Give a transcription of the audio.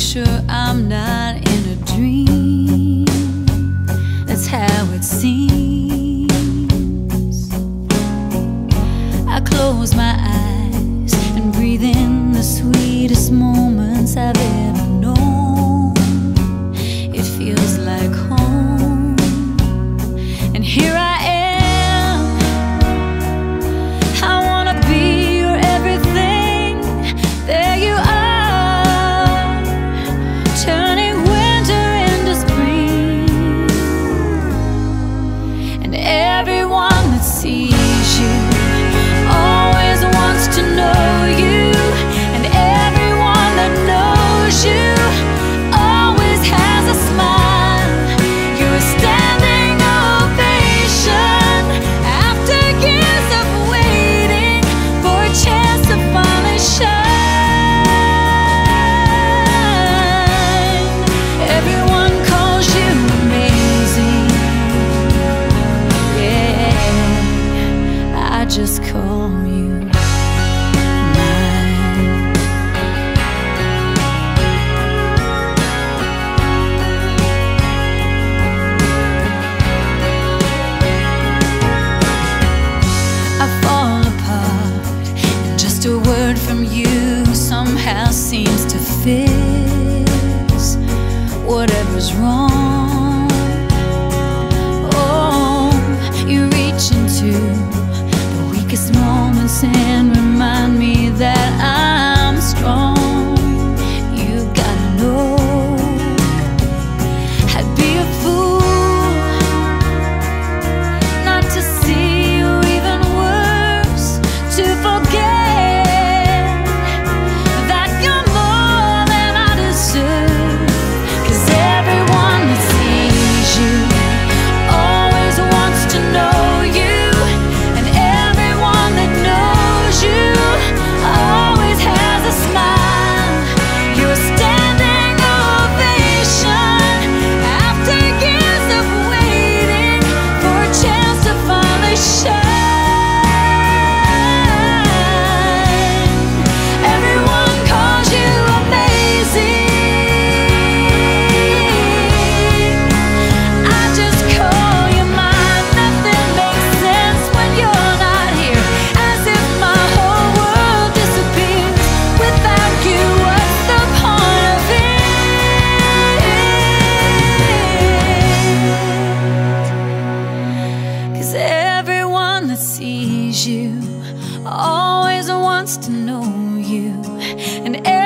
sure I'm not in a dream. That's how it seems. I close my eyes and breathe in the sweetest moments I've ever known. It feels like home, and here I am. I wanna be your everything. There you are, turning winter into spring. And everyone that sees you always wants to know you, and everyone that knows you always has a smile. You're a standing ovation after years of waiting for a chance to finally shine. Everyone calls you amazing. Yeah, I just call you mine. I fall apart, and just a word from you somehow seems to fix whatever's wrong. Oh, you reach into the weakest moments and remind me that I'm strong. You gotta know, I'd be a fool not to see, or even worse, to forget that you're more than I deserve. 'Cause everyone that sees you always wants to know you, and everyone that knows you always has a smile. You're a standing ovation after years of waiting for a chance to finally shine. Everyone calls you amazing. I just call you mine. Nothing makes sense when you're not here, as if my whole world disappears without you. What's the point of it? 'Cause everyone that sees you always wants to know you, and